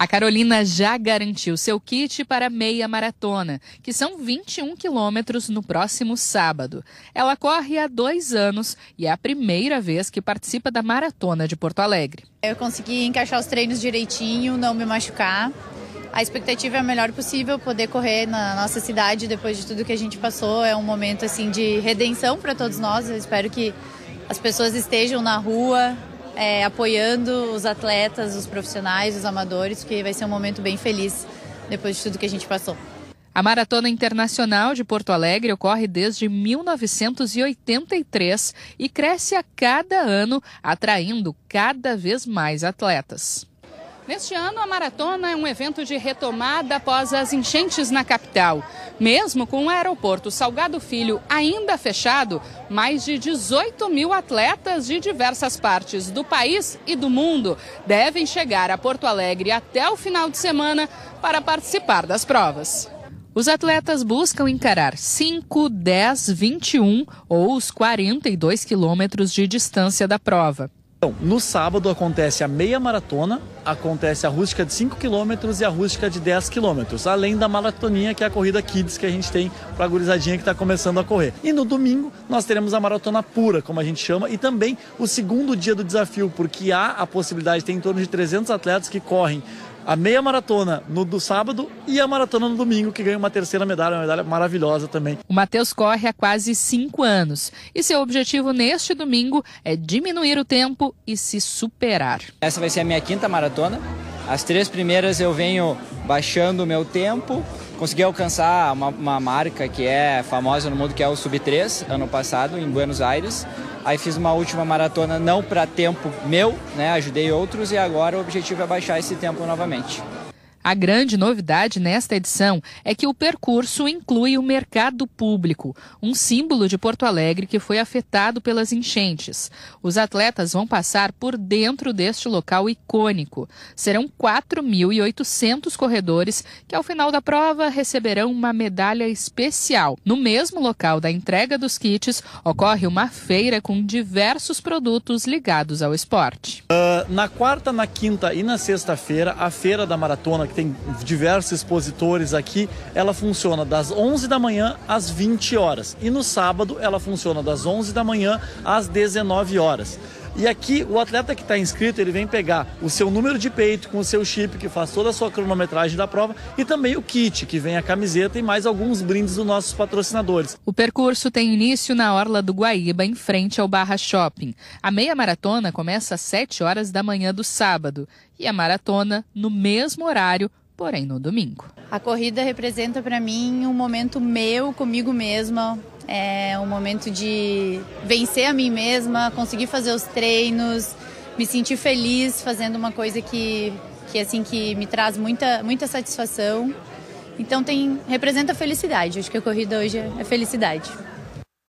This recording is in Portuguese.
A Carolina já garantiu seu kit para a meia maratona, que são 21 quilômetros no próximo sábado. Ela corre há 2 anos e é a primeira vez que participa da Maratona de Porto Alegre. Eu consegui encaixar os treinos direitinho, não me machucar. A expectativa é a melhor possível, poder correr na nossa cidade depois de tudo que a gente passou. É um momento assim de redenção para todos nós. Eu espero que as pessoas estejam na rua, apoiando os atletas, os profissionais, os amadores, porque vai ser um momento bem feliz depois de tudo que a gente passou. A Maratona Internacional de Porto Alegre ocorre desde 1983 e cresce a cada ano, atraindo cada vez mais atletas. Neste ano, a maratona é um evento de retomada após as enchentes na capital. Mesmo com o aeroporto Salgado Filho ainda fechado, mais de 18 mil atletas de diversas partes do país e do mundo devem chegar a Porto Alegre até o final de semana para participar das provas. Os atletas buscam encarar 5, 10, 21 ou os 42 quilômetros de distância da prova. No sábado acontece a meia maratona, acontece a rústica de 5 km e a rústica de 10 km, além da maratoninha, que é a corrida Kids que a gente tem para a gurizadinha que está começando a correr. E no domingo nós teremos a maratona pura, como a gente chama, e também o segundo dia do desafio, porque há a possibilidade de ter em torno de 300 atletas que correm a meia maratona do sábado e a maratona no domingo, que ganha uma terceira medalha, uma medalha maravilhosa também. O Matheus corre há quase 5 anos e seu objetivo neste domingo é diminuir o tempo e se superar. Essa vai ser a minha 5ª maratona. As 3 primeiras eu venho baixando o meu tempo. Consegui alcançar uma marca que é famosa no mundo, que é o Sub-3, ano passado, em Buenos Aires. Aí fiz uma última maratona não para tempo meu, ajudei outros, e agora o objetivo é baixar esse tempo novamente. A grande novidade nesta edição é que o percurso inclui o mercado público, um símbolo de Porto Alegre que foi afetado pelas enchentes. Os atletas vão passar por dentro deste local icônico. Serão 4.800 corredores que, ao final da prova, receberão uma medalha especial. No mesmo local da entrega dos kits, ocorre uma feira com diversos produtos ligados ao esporte. Na quarta, na quinta e na sexta-feira, a Feira da Maratona, que tem diversos expositores aqui, ela funciona das 11 da manhã às 20 horas. E no sábado ela funciona das 11 da manhã às 19 horas. E aqui o atleta que está inscrito, ele vem pegar o seu número de peito com o seu chip, que faz toda a sua cronometragem da prova, e também o kit, que vem a camiseta e mais alguns brindes dos nossos patrocinadores. O percurso tem início na Orla do Guaíba, em frente ao Barra Shopping. A meia maratona começa às 7 horas da manhã do sábado e a maratona no mesmo horário, porém no domingo. A corrida representa para mim um momento meu, comigo mesma. É um momento de vencer a mim mesma, conseguir fazer os treinos, me sentir feliz fazendo uma coisa que me traz muita satisfação. Então representa felicidade. Acho que a corrida hoje é felicidade.